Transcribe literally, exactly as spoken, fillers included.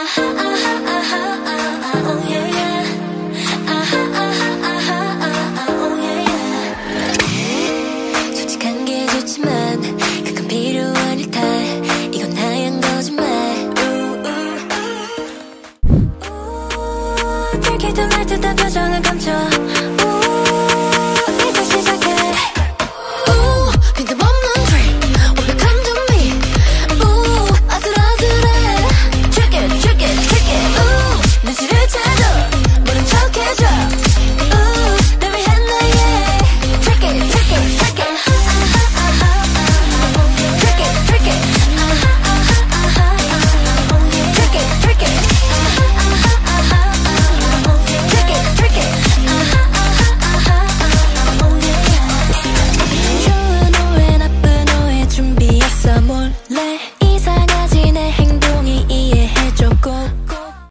솔직한 게 좋지만 가끔 필요한 일탈 이건 하얀 거짓말 들키도 날 듯한 표정을 감춰